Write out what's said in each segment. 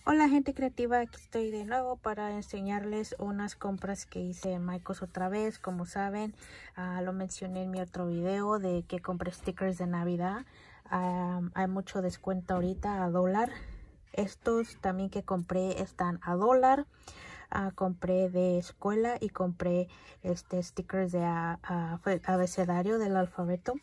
Hola gente creativa, aquí estoy de nuevo para enseñarles unas compras que hice en Michaels otra vez. Como saben, lo mencioné en mi otro video de que compré stickers de Navidad. Hay mucho descuento ahorita a $1. Estos también que compré están a $1. Compré de escuela y compré stickers de abecedario del alfabeto.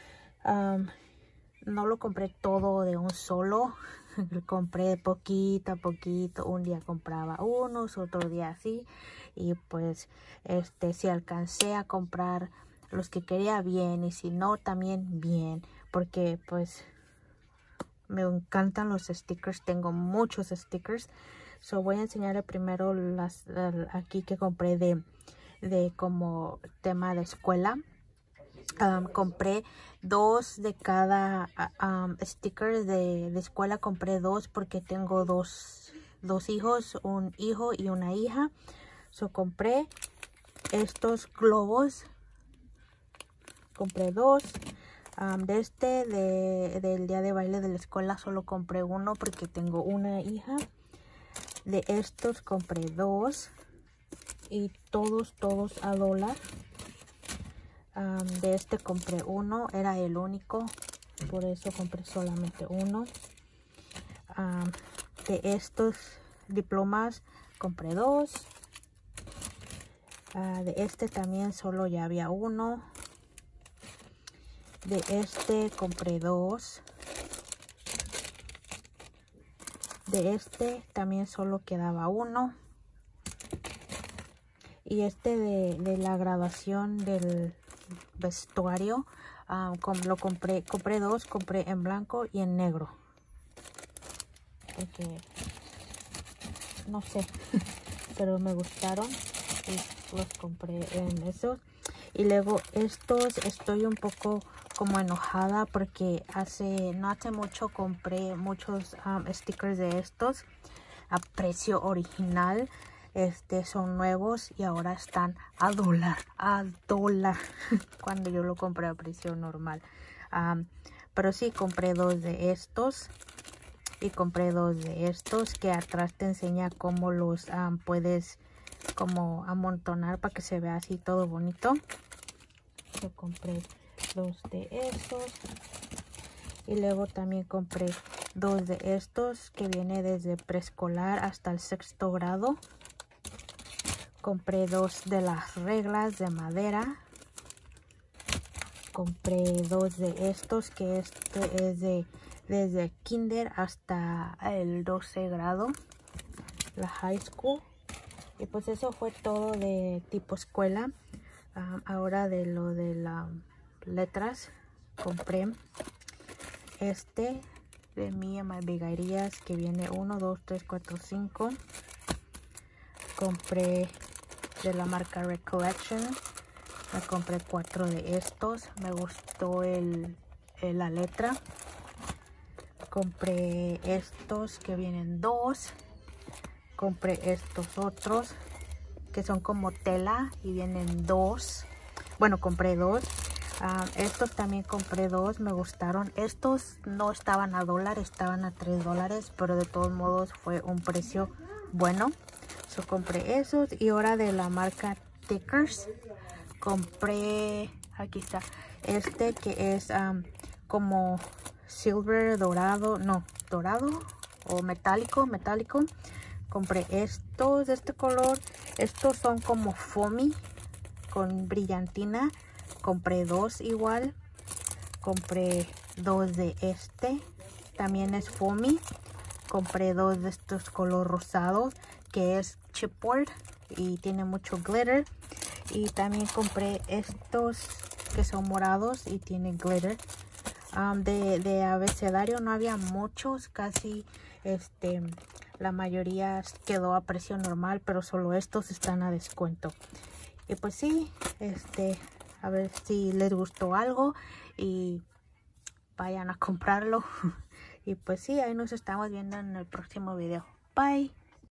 No lo compré todo de un solo. Compré poquito a poquito. Un día compraba unos, otro día así. Y pues si alcancé a comprar los que quería, bien. Y si no, también bien. Porque pues me encantan los stickers. Tengo muchos stickers. So voy a enseñarle primero las aquí que compré de como tema de escuela. Compré 2 de cada sticker de escuela. Compré 2 porque tengo dos hijos, un hijo y una hija. So compré estos globos. Compré 2. Del día de baile de la escuela solo compré uno porque tengo una hija. De estos compré 2 y todos a $1. De este compré uno, era el único, por eso compré solamente uno. De estos diplomas compré 2. De este también solo ya había uno. De este compré 2. De este también solo quedaba uno. Y de la graduación del vestuario, lo compré 2, compré en blanco y en negro, porque no sé, pero me gustaron y los compré en esos. Y luego estos estoy un poco como enojada porque no hace mucho compré muchos stickers de estos a precio original. Son nuevos y ahora están a $1 cuando yo lo compré a precio normal. Pero sí, compré 2 de estos y compré 2 de estos, que atrás te enseña cómo los puedes como amontonar para que se vea así todo bonito. Yo compré 2 de estos y luego también compré 2 de estos que viene desde preescolar hasta el 6º grado. Compré 2 de las reglas de madera. Compré 2 de estos, que es desde kinder hasta el 12 grado, la high school. Y pues eso fue todo de tipo escuela. Ahora de lo de las letras, compré de Me and My Big Ideas, que viene 1, 2, 3, 4, 5. Compré de la marca Recollection. Me compré 4 de estos. Me gustó la letra. Compré estos que vienen 2. Compré estos otros que son como tela y vienen 2. Bueno, compré 2. Estos también compré 2. Me gustaron. Estos no estaban a $1, estaban a $3, pero de todos modos fue un precio bueno. So compré esos. Y ahora de la marca Tickers compré, aquí está, que es como silver, dorado o metálico. Compré estos de este color. Estos son como foamy con brillantina. Compré 2 igual. Compré 2 de también es foamy. Compré 2 de estos color rosado, que es chipboard y tiene mucho glitter. Y también compré estos que son morados y tienen glitter. De abecedario no había muchos, casi la mayoría quedó a precio normal, pero solo estos están a descuento. Y pues sí, a ver si les gustó algo y vayan a comprarlo. Y pues sí, ahí nos estamos viendo en el próximo video. Bye.